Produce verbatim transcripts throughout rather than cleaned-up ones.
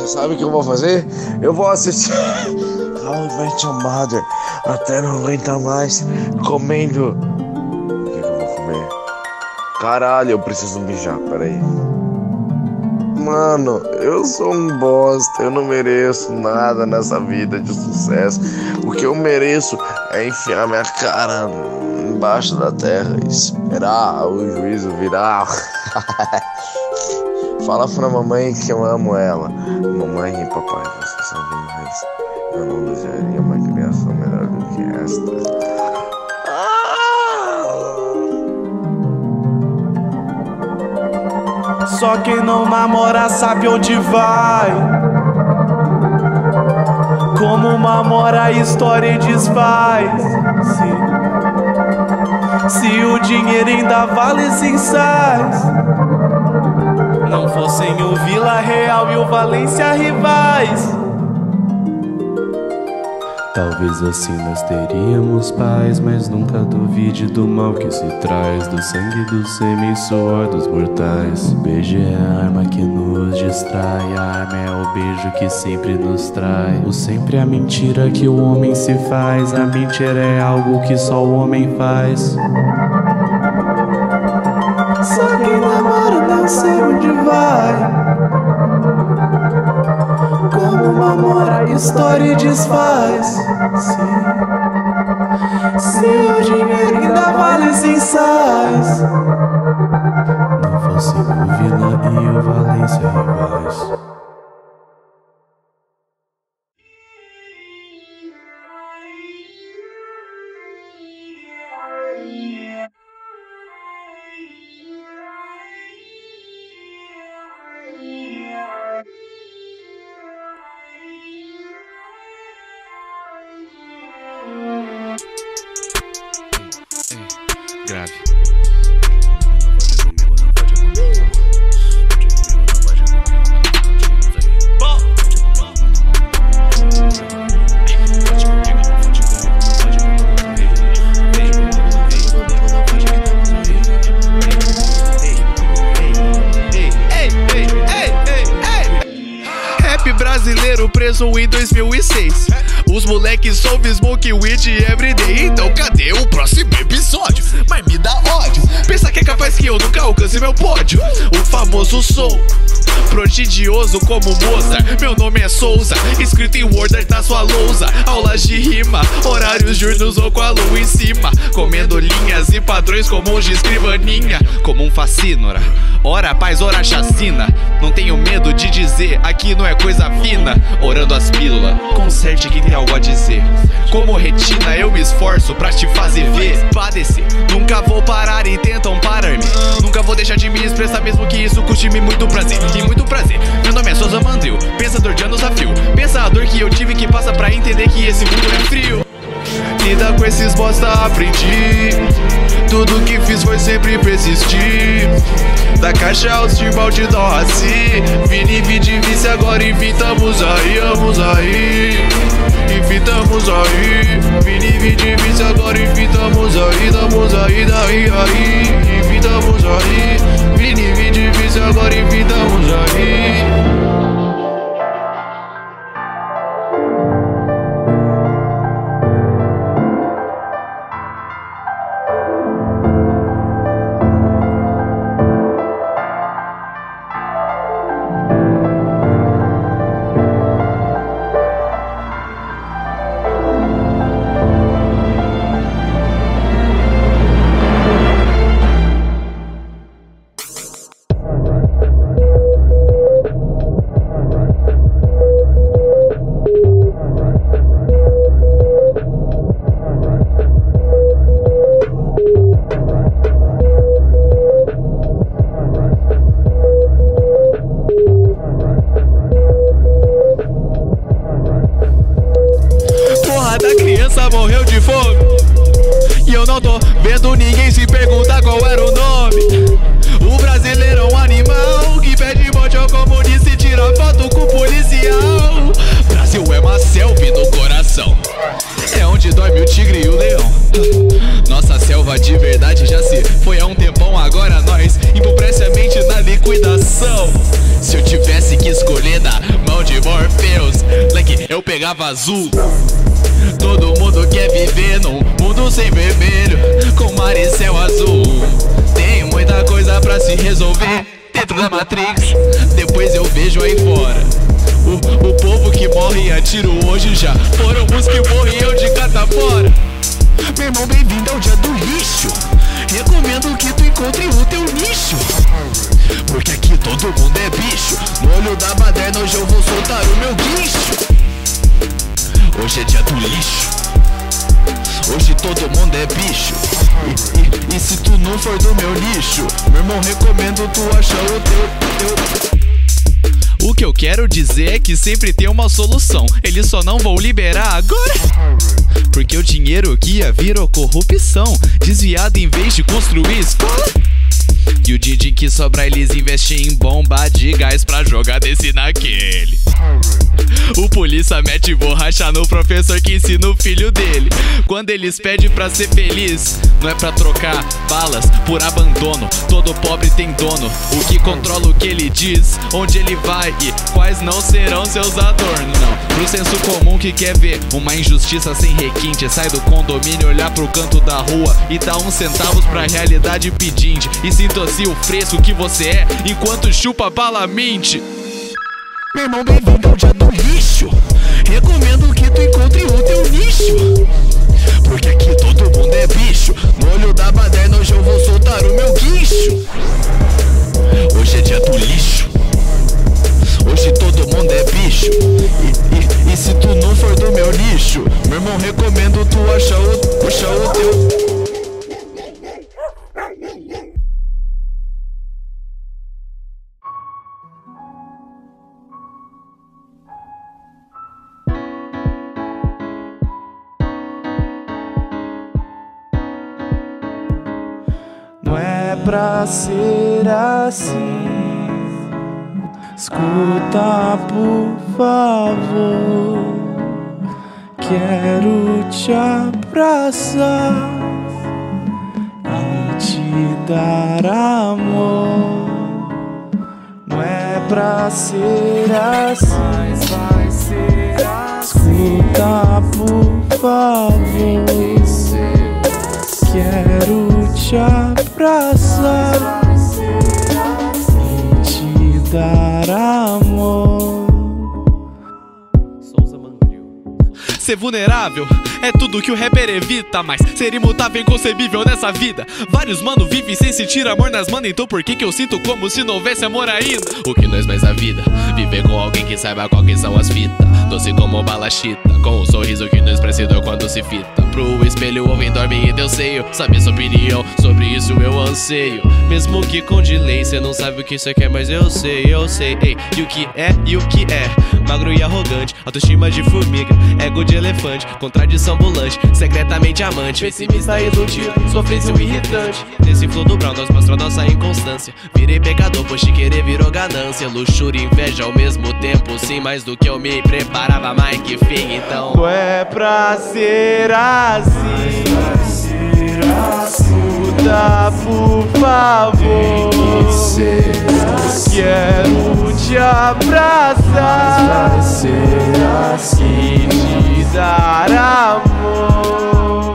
Você sabe o que eu vou fazer? Eu vou assistir How I Met Your Mother até não aguentar mais comendo. O que, que eu vou comer? Caralho, eu preciso mijar, peraí. Mano, eu sou um bosta, eu não mereço nada nessa vida de sucesso. O que eu mereço é enfiar minha cara embaixo da terra e esperar o juízo virar. Fala pra mamãe que eu amo ela. Mamãe e papai, vocês são demais. Eu não desejaria uma criação melhor do que esta. Só quem não namora sabe onde vai. Como namora a história desfaz. Sim. Se o dinheiro ainda vale sincais, não fossem o Vila Real e o Valência rivais, talvez assim nós teríamos paz. Mas nunca duvide do mal que se traz, do sangue, do sêmen, suor dos mortais. Beijo é a arma que nos distrai, a arma é o beijo que sempre nos trai. O sempre é a mentira que o homem se faz, a mentira é algo que só o homem faz. Só quem namora não sei onde vai. Como namora a história desfaz. Sim. Se o dinheiro ainda vale sincais, não fosse o Vila e o Valência rivais. Grave. Rap brasileiro preso em dois mil e seis. Os moleques solve smoke weed everyday. Então cadê o próximo episódio? Mas me dá ódio. Pensa que é capaz que eu nunca alcance meu pódio. O famoso sou prodigioso como Mozart. Meu nome é Souza, escrito em Word na sua lousa. Aulas de rima, horários diurnos ou com a lua em cima. Comendo linhas e padrões como de escrivaninha. Como um facínora, ora paz, ora chacina. Não tenho medo de dizer, aqui não é coisa fina. Orando as pílulas, conserte quem tem algo a dizer. Como retina eu me esforço pra te fazer ver. Padecer, nunca vou parar e tentam parar-me. Nunca vou deixar de me expressar mesmo que isso custe-me muito prazer. E muito prazer, meu nome é Souza Mandril, pensador de anos a fio. Pensa a dor que eu tive que passa pra entender que esse mundo é frio. Lida com esses bosta aprendi. Tudo que fiz foi sempre persistir. Da caixa aos timbal de dó assim. Vini, vide, vice, agora invitamos aí, vamos aí. Invitamos aí. Vini, vide, vice, agora invitamos aí. Damos aí, daí, aí. Invitamos aí. Vini, vide, vice, agora invitamos aí. Morreu de fome e eu não tô vendo ninguém se perguntar qual era o nome. O brasileiro é um animal que pede morte ao comunista e tira foto com o policial. Brasil é uma selfie no coração, é onde dorme o tigre e o leão. Nossa selva de verdade já se foi há um tempão. Agora nós empobrece a mente na liquidação. Se eu tivesse que escolher da mão de ficava azul. Todo mundo quer viver num mundo sem vermelho, com mar e céu azul. Tem muita coisa pra se resolver dentro da Matrix, depois eu vejo aí fora. O, o povo que morre a tiro hoje já foram os que morriam de catafora. Meu irmão, bem-vindo ao dia do lixo. Recomendo que tu encontre o teu nicho, porque aqui todo mundo é bicho. No olho da baderna hoje eu vou soltar o meu guincho. Hoje é dia do lixo, hoje todo mundo é bicho. E, e, e se tu não for do meu lixo, meu irmão, recomendo tu achar o teu, teu. O que eu quero dizer é que sempre tem uma solução. Eles só não vão liberar agora, porque o dinheiro que ia virou corrupção, desviado em vez de construir escola. E o din-din que sobra eles investem em bomba de gás pra jogar desse naquele. O polícia mete borracha no professor que ensina o filho dele. Quando eles pedem pra ser feliz, não é pra trocar balas por abandono. Todo pobre tem dono, o que controla o que ele diz, onde ele vai e quais não serão seus adornos. Não, pro senso comum que quer ver uma injustiça sem requinte, sai do condomínio, olhar pro canto da rua e dá uns centavos pra realidade pedinte. E sinta-se o fresco que você é enquanto chupa bala mente. Meu irmão, bem-vindo ao dia do lixo. Recomendo que tu encontre o teu nicho, porque aqui todo mundo é bicho. No olho da baderna hoje eu vou soltar o meu guincho. Hoje é dia do lixo, hoje todo mundo é bicho. E, e, e se tu não for do meu lixo, meu irmão, recomendo tu achar o, achar o teu. Não é pra ser assim. Escuta, por favor. Quero te abraçar e te dar amor. Não é pra ser assim. Vai ser assim. Escuta, por favor. Quero te abraçar e te dar amor. Ser vulnerável é tudo que o rapper evita, mas ser imutável é inconcebível nessa vida. Vários mano vivem sem sentir amor nas manas, então por que que eu sinto como se não houvesse amor ainda? O que nós mais a vida? Viver com alguém que saiba qual que são as fitas. Doce como bala chita, com um sorriso que não expressa dor quando se fita. Pro espelho ouvem, dormem e deu seio. Saber sua opinião, sobre isso eu anseio. Mesmo que com delay, cê não sabe o que cê quer, mas eu sei, eu sei. Ei, e o que é, e o que é? Magro e arrogante, autoestima de formiga, ego de elefante, contradição ambulante, secretamente amante, pessimista iludido, sofrível irritante. Nesse flow do Brown nós mostra nossa inconstância. Virei pecador, pois te querer virou ganância. Luxúria e inveja ao mesmo tempo, sim, mais do que eu me preparava, mais que fim, então. Não é pra ser assim. Escuta, por favor. Quero te abraçar e te dar amor.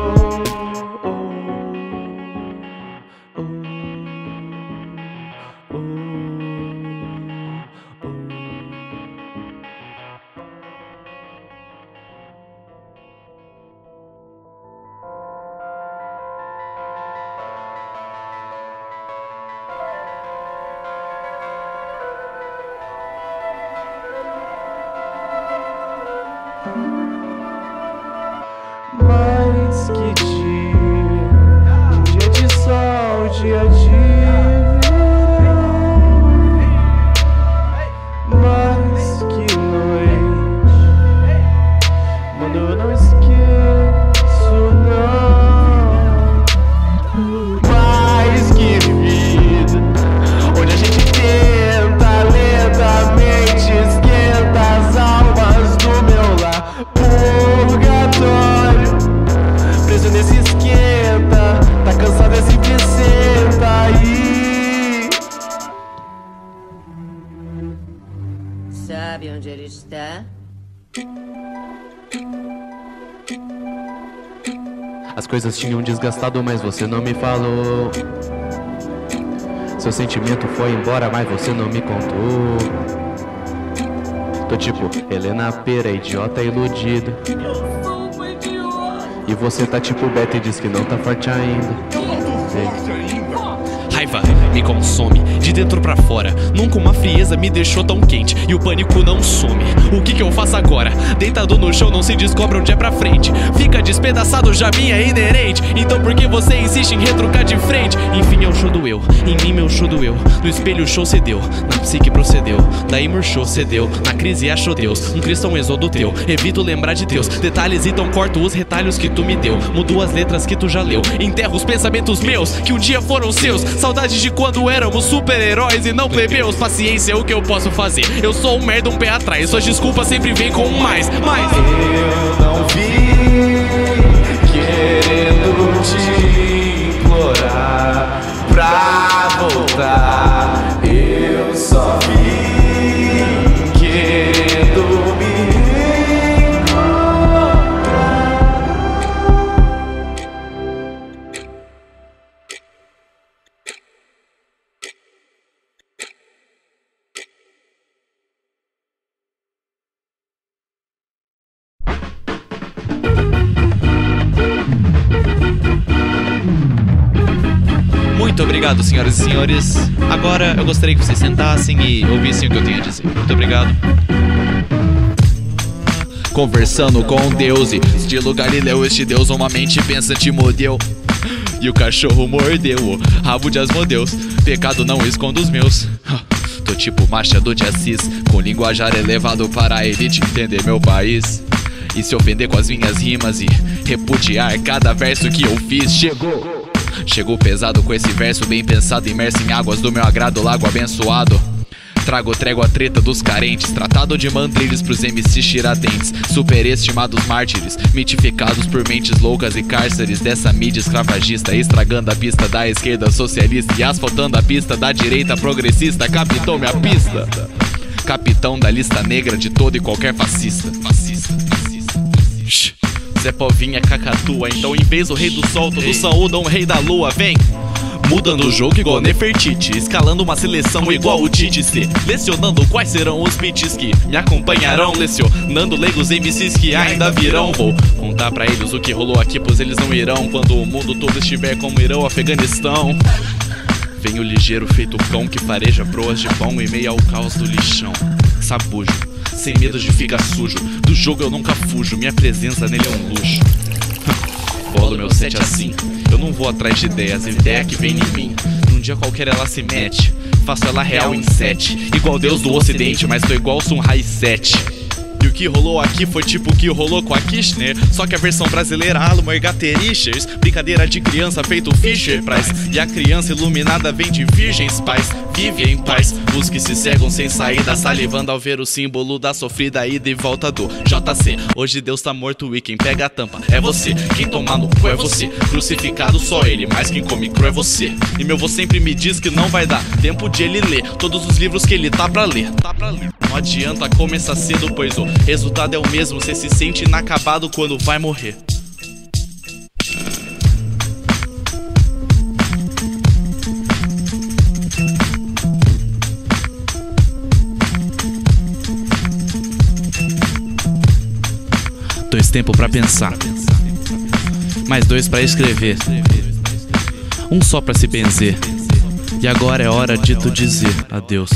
Mais que dia, um dia de sol, dia de verão. Mais que noite, mano, eu não esqueço não. Mais que vida, onde a gente tenta lentamente esquenta as almas do meu lar. Purgatório, preso nesse esquenta, tá cansado é sempre senta aí. Sabe onde ele está? As coisas tinham desgastado, mas você não me falou. Seu sentimento foi embora, mas você não me contou. Tô tipo Helena Pera, idiota iludida. E você tá tipo Beto e diz que não tá forte ainda. Ei. Raiva me consome, de dentro pra fora. Nunca uma frieza me deixou tão quente e o pânico não some. O que que eu faço agora? Deitado no chão não se descobre onde é pra frente. Fica despedaçado, já me é inerente. Então por que você insiste em retrucar de frente? Enfim, é o show do eu, em mim meu show do eu. No espelho o show cedeu, na psique procedeu. Daí murchou, cedeu, na crise achou Deus. Um cristão exodo teu, evito lembrar de Deus. Detalhes então corto os retalhos que tu me deu. Mudo as letras que tu já leu. Enterro os pensamentos meus, que um dia foram seus. Saudades de quando éramos super-heróis e não plebeus. Paciência é o que eu posso fazer. Eu sou um merda, um pé atrás. Suas desculpas sempre vêm com um mais, mais. Eu não vi querendo te implorar pra voltar. Eu só vi querendo me encontrar. Muito obrigado, senhoras e senhores. Agora eu gostaria que vocês sentassem e ouvissem o que eu tenho a dizer. Muito obrigado. Conversando com Deus e estilo Galileu, este Deus uma mente pensante mordeu. E o cachorro mordeu o rabo de Asmodeus. Pecado não esconde os meus. Tô tipo Machado de Assis, com linguajar elevado para a elite entender meu país. E se ofender com as minhas rimas e repudiar cada verso que eu fiz. Chegou Chegou pesado com esse verso bem pensado, imerso em águas do meu agrado, lago abençoado. Trago trégua treta dos carentes, tratado de mandrilhos pros M Cs tiradentes, superestimados mártires, mitificados por mentes loucas e cárceres dessa mídia escravagista, estragando a pista da esquerda socialista e asfaltando a pista da direita progressista. Captou minha pista, capitão da lista negra de todo e qualquer fascista. Fascista, fascista, fascista. Zé Povinha cacatua, então em vez do rei do sol, todos saúdam o rei da lua, vem! Mudando o jogo igual Nefertiti, escalando uma seleção igual o Tite C, lecionando quais serão os beats que me acompanharão, lecionando leigos M Cs que ainda virão. Vou contar pra eles o que rolou aqui, pois eles não irão quando o mundo todo estiver como Irão, Afeganistão. Venho ligeiro feito cão que fareja proas de pão em meio ao caos do lixão. Sabujo, sem medo de ficar sujo, do jogo eu nunca fujo, minha presença nele é um luxo. Bolo meu set assim, eu não vou atrás de ideias, ideia que vem em mim. Num dia qualquer ela se mete, faço ela real em sete, igual Deus do Ocidente, mas tô igual Sun Ra sete. E o que rolou aqui foi tipo o que rolou com a Kirchner, só que a versão brasileira Almo Ergaterichers. Brincadeira de criança feito Fisher Price, e a criança iluminada vem de virgens pais. Vive em paz, os que se cegam sem saída, salivando ao ver o símbolo da sofrida ida e volta do J C. Hoje Deus tá morto e quem pega a tampa é você, quem toma no cu é você, crucificado só ele, mas quem come cru é você. E meu vô sempre me diz que não vai dar tempo de ele ler todos os livros que ele tá pra ler, tá pra ler. Não adianta começar cedo, pois o resultado é o mesmo, cê se sente inacabado quando vai morrer. Dois tempos pra pensar, mais dois pra escrever, um só pra se benzer. E agora é hora de tu dizer adeus.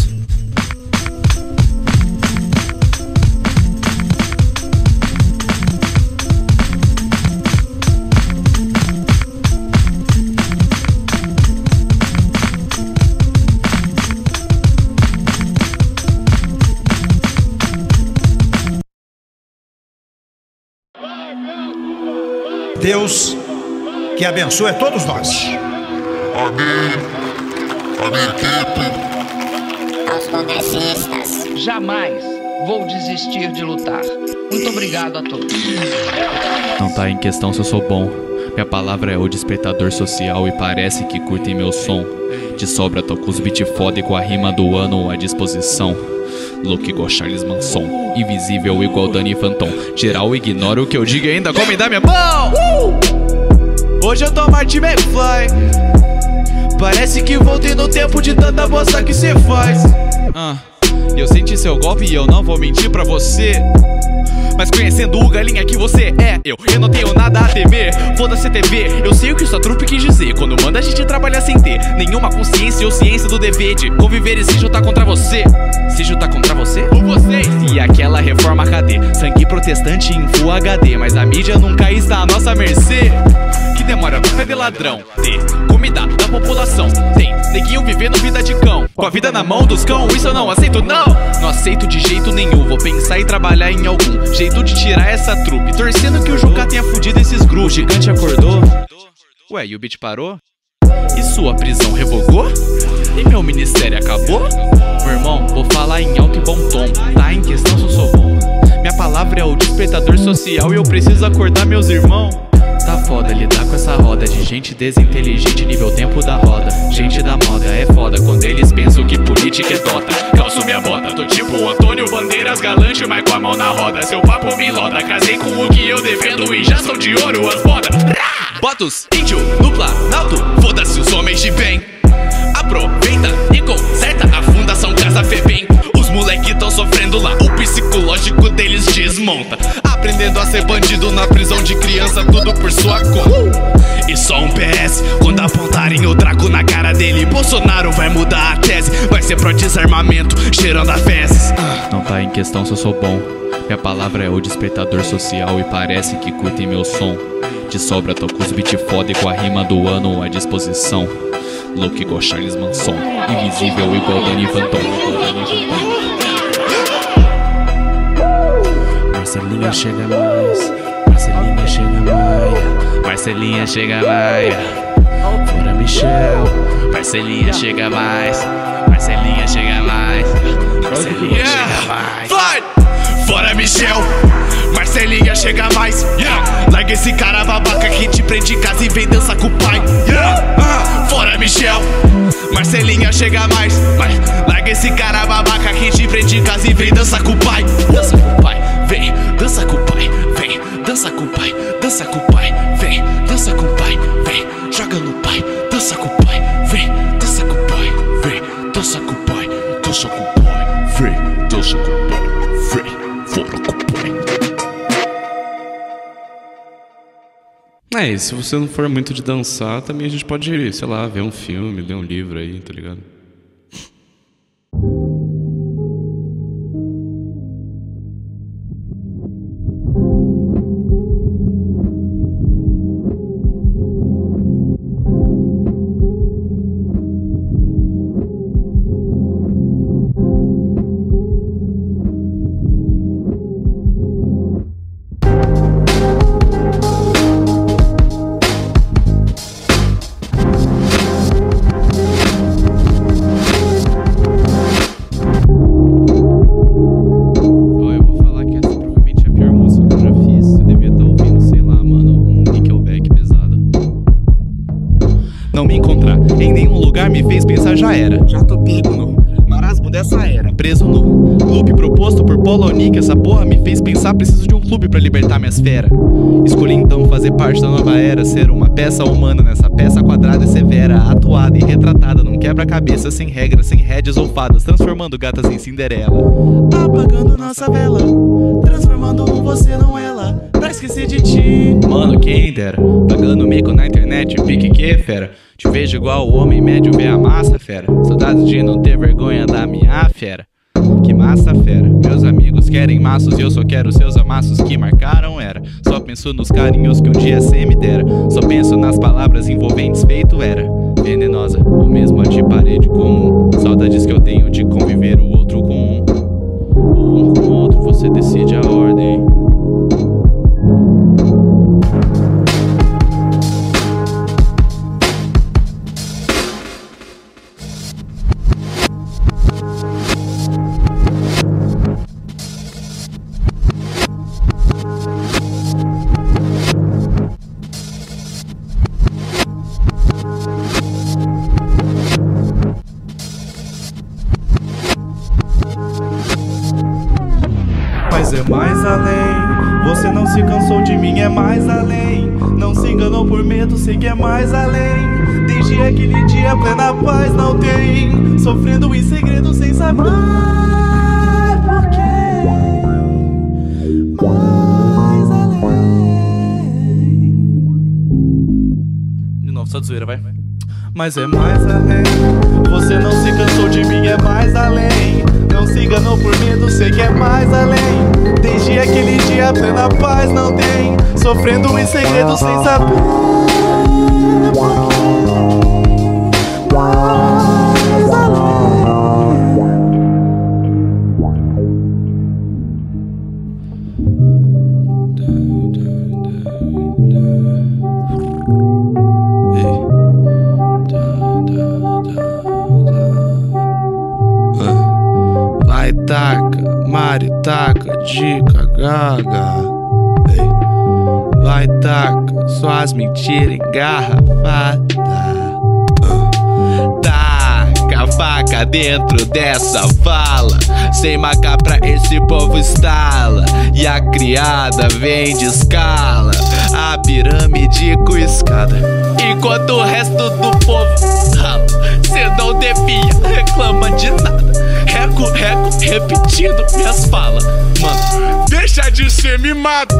Deus que abençoe a todos nós. Amém. A minha equipe. Aos congressistas. Jamais vou desistir de lutar. Muito obrigado a todos. Não tá em questão se eu sou bom. Minha palavra é o despertador social e parece que curtem meu som. De sobra tô com os beat foda e com a rima do ano à disposição. Louco igual Charles Manson, invisível igual Danny Phantom. Geral ignora o que eu digo e ainda come da minha mão. uh! Hoje eu tô Marty McFly. Parece que voltei no tempo de tanta bosta que cê faz. Ah, eu senti seu golpe e eu não vou mentir pra você. Mas conhecendo o galinha que você é, eu, eu não tenho nada a temer. Foda-se T V, eu sei o que sua trupe quis dizer quando manda a gente trabalhar sem ter nenhuma consciência ou ciência do dever de conviver e se juntar contra você. Se juntar contra você? Ou vocês? E aquela reforma cadê? Sangue protestante em Full H D, mas a mídia nunca está à nossa mercê. Que demora pra de ladrão, ter comida da população, tem neguinho vivendo vida de cão, com a vida na mão dos cão, isso eu não aceito não. Não aceito de jeito nenhum, vou pensar em trabalhar em algum jeito de tirar essa trupe, torcendo que o Juca tenha fudido esses grupos. O gigante acordou? Ué, e o beat parou? E sua prisão revogou? E meu ministério acabou? Meu irmão, vou falar em alto e bom tom, tá em questão se eu sou bom. Minha palavra é o despertador social e eu preciso acordar meus irmãos. Tá foda lidar com essa roda de gente desinteligente nível tempo da roda. Gente da moda é foda quando eles pensam que política é dota. Calço minha bota, tô tipo o Antônio Bandeiras galante, mas com a mão na roda. Seu papo me loda, casei com o que eu defendo e já são de ouro as bodas. Botos, índio, no planalto, foda-se os homens de bem. Aproveita e conserta a Fundação Casa Febem. Os moleque tão sofrendo lá, o psicológico deles desmonta. Aprendendo a ser bandido na prisão de criança, tudo por sua conta. E só um P S, quando apontarem o Draco na cara dele, Bolsonaro vai mudar a tese, vai ser pro desarmamento, cheirando a fezes. Não tá em questão se eu sou bom, minha palavra é o despertador social e parece que curtem meu som. De sobra tô com os beat foda e com a rima do ano à disposição. Louco igual Charles Manson, invisível igual Danny Phantom. Marcelinha chega mais, Marcelinha chega mais, Marcelinha chega mais. Fora Michel, Marcelinha chega mais, Marcelinha chega mais, Marcelinha chega mais. Vai! Fora Michel, Marcelinha chega mais. Yeah. Larga esse cara babaca que te prende em casa e vem dançar com o pai. Yeah. Uh. Fora Michel, Marcelinha chega mais. Mas larga esse cara babaca que te prende em casa e vem dançar com o pai. Dança com o pai, vem, dança com o pai, vem, dança com o pai, dança com o pai, vem, dança com o pai, vem, joga no pai, dança com o pai, vem, dança com o pai, vem, dança com o pai, dança com o pai, vem, dança com o pai, vem. É, e se você não for muito de dançar, também a gente pode, sei lá, ver um filme, ler um livro aí, tá ligado? Não me encontrar em nenhum lugar me fez pensar já era. Já tô pego no marasmo dessa era, preso no loop proposto por Polonic. Essa porra me fez pensar, preciso de um clube pra libertar minhas feras. Escolhi então fazer parte da nova era, ser uma peça humana nessa peça quadrada e severa, atuada e retratada num quebra-cabeça sem regras, sem rédeas ou fadas, transformando gatas em Cinderela. Apagando nossa vela, transformando um você não ela, pra esquecer de ti. Mano, quem dera, pagando mico na internet, pique que, fera? Te vejo igual o homem médio vê a massa, fera. Saudades de não ter vergonha da minha fera. Que massa, fera. Meus amigos querem maços e eu só quero seus amassos que marcaram era. Só penso nos carinhos que um dia cê me dera. Só penso nas palavras envolventes feito era. Venenosa, ou mesmo a de parede comum. Saudades que eu tenho de conviver o outro com um. O um com o outro, você decide a ordem. Mas é mais além Você não se cansou de mim, é mais além. Não se enganou por medo, sei que é mais além. Desde aquele dia plena paz não tem. Sofrendo em segredo sem saber por quê. Mais além. De novo, só de zoeira, vai. Mas é mais além. Você não se cansou de mim, é mais além. Não se enganou por medo, sei que é mais além. Desde aquele dia plena paz não tem. Sofrendo em segredo sem saber por quê. Mais além. Vai taca, Mari taca, dica gaga. Ei. Vai taca, suas mentiras engarrafadas. uh. Taca a faca dentro dessa vala. Sem macar pra esse povo estala. E a criada vem de escala. A pirâmide com escada. Enquanto o resto do povo rala. Cê não devia, reclama de nada. Reco, reco, repetindo minhas falas. Mano, deixa de ser mimado.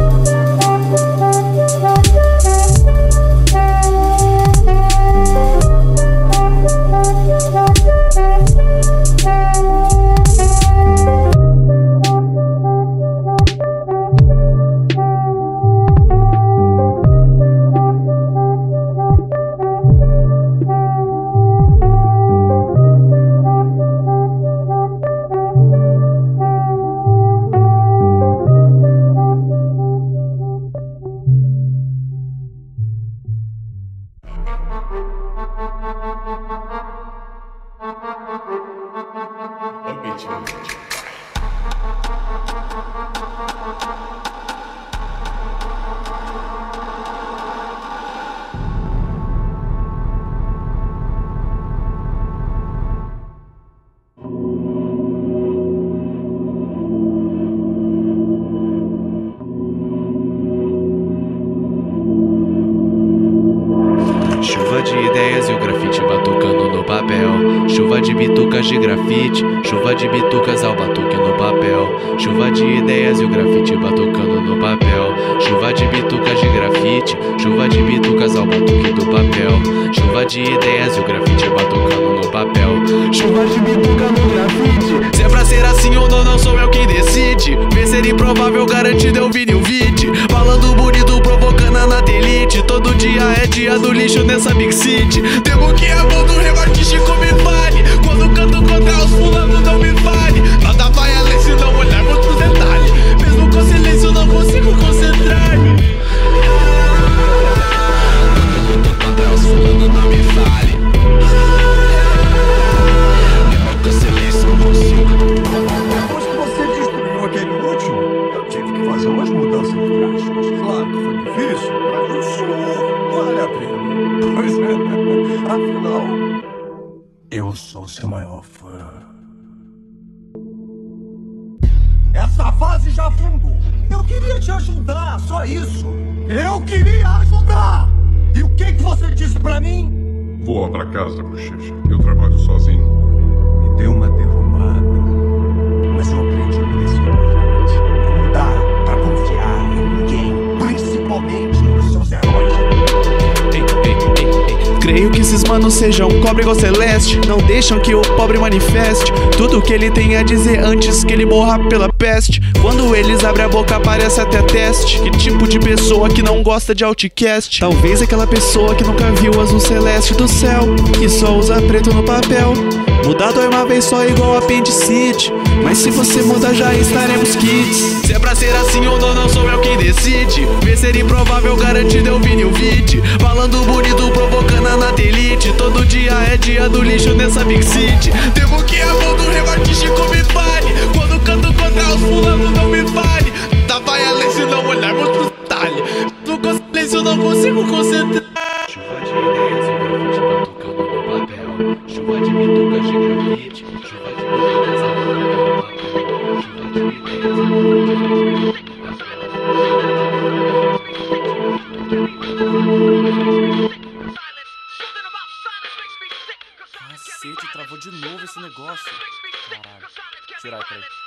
Chuva de ideias e o grafite batucando no papel. Chuva de bitucas de grafite, chuva de bitucas ao batuque no papel. Chuva de ideias e o grafite batucando no papel. Chuva de bitucas de grafite, chuva de bitucas ao batuque do papel. Chuva de ideias e o grafite batucando no papel. Chuva de bituca no grafite. Se é pra ser assim ou não, não sou eu quem decide. Vencer improvável, garantido eu vi no vídeo. Falando bonito, provocando a natelite. Todo dia é dia do lixo nessa Big City. Temo que a mão do recorte Chico me fale. Quando canto contra os fulano não me fale. Nada vai além se não olharmos pros detalhes. Mesmo com silêncio não consigo concentrar-me. Quando canto contra os fulano não me fale. Mesmo com silêncio não consigo. Depois que você destruiu aquele último, eu tive que fazer umas mudanças drásticas. Claro que foi difícil, mas o senhor vale a pena. Pois é, afinal, eu sou seu maior fã. Essa fase já afundou. Eu queria te ajudar, só isso. Eu queria ajudar. E o que que você disse pra mim? Voa pra casa, bochecha. Eu trabalho sozinho. Me deu uma derrubada. Mas eu aprendi uma lição importante. Não dá pra confiar em ninguém, principalmente nos seus heróis. Ei, ei, ei, ei. Creio que esses manos sejam cobre igual celeste. Não deixam que o pobre manifeste tudo que ele tem a dizer antes que ele morra pela peste. Quando eles abrem a boca parece até teste. Que tipo de pessoa que não gosta de Outcast? Talvez aquela pessoa que nunca viu o azul celeste do céu, que só usa preto no papel. Mudar dói uma vez só igual apendicite. Mas se você mudar já estaremos kits. Se é pra ser assim ou não, não sou eu quem decide. Vencer improvável, garantido eu vi no vídeo. Falando bonito, provocando a natelite. Todo dia é dia do lixo nessa Big City. Temo que a mão do recorte Chico me fale. Quando canto contra os fulano não me fale. Tá vai além se não olharmos pros detalhes. No silêncio não consigo concentrar. Chuva de ideias e grafite batucando no papel. Chuva de bitucas de grafite. Chuva de bitucas ao batuque no papel. Chuva de ideias e grafite batucando no papel. Cacete, travou de novo esse negócio. Caralho. Tirar, peraí.